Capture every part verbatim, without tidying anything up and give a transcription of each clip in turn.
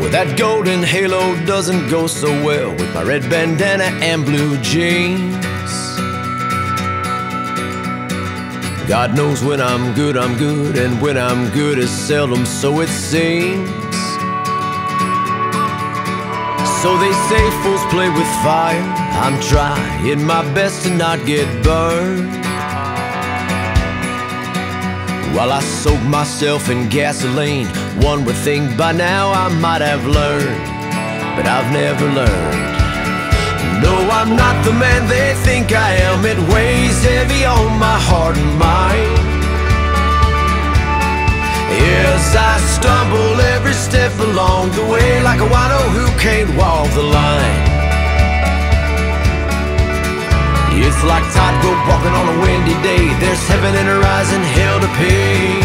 But that golden halo doesn't go so well with my red bandana and blue jeans. God knows when I'm good, I'm good, and when I'm good is seldom, so it seems. So they say fools play with fire. I'm trying my best to not get burned, while I soak myself in gasoline. One would think by now I might have learned, but I've never learned. No, I'm not the man they think I am. It weighs heavy on my heart and mind. Yes, I stumble every step along the way, like a wino who can't walk the line. It's like tightrope walking on a windy day. There's heaven in her eyes and hell to pay.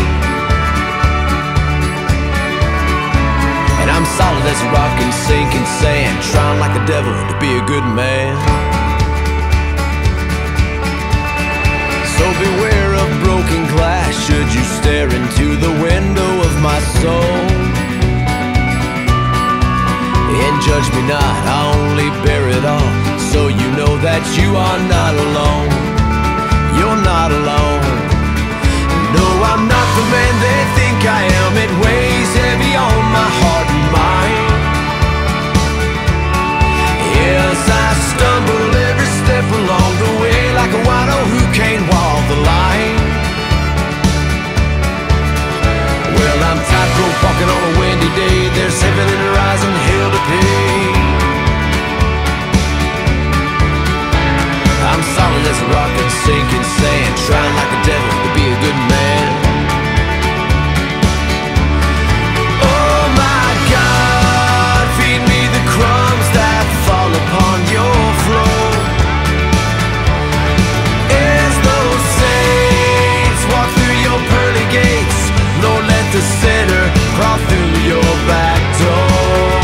And I'm solid as a rock and sinking sand, trying like the devil to be a good man. So beware of broken glass should you stare into the window of my soul. And judge me not, I only bear it all, so you know that you are not alone. You're not alone. No, I'm not the man they think I am. It weighs heavy on my heart and mind. Yes, I stumble every step along the way, like a wino who can't walk the line. Well, I'm tightrope walking on a windy day. There's heaven in her eyes and hell to pay. I'm solid as a rock and sinking sand, trying like the devil to be a good man. Oh my God, feed me the crumbs that fall upon your floor. As those saints walk through your pearly gates, Lord, let the sinner crawl through your back door.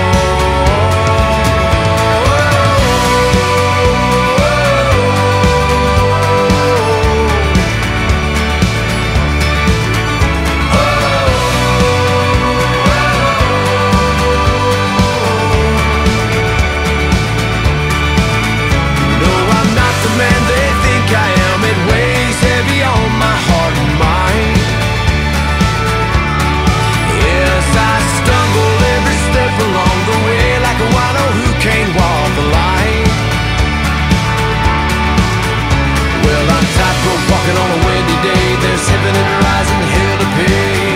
Walking on a windy day, there's heaven in her eyes and hell to pay.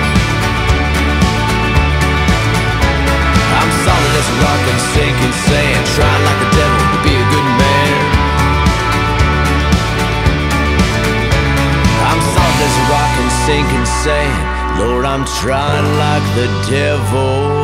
I'm solid as a rock and sinking sand, trying like the devil to be a good man. I'm solid as a rock and sinking sand, Lord, I'm trying like the devil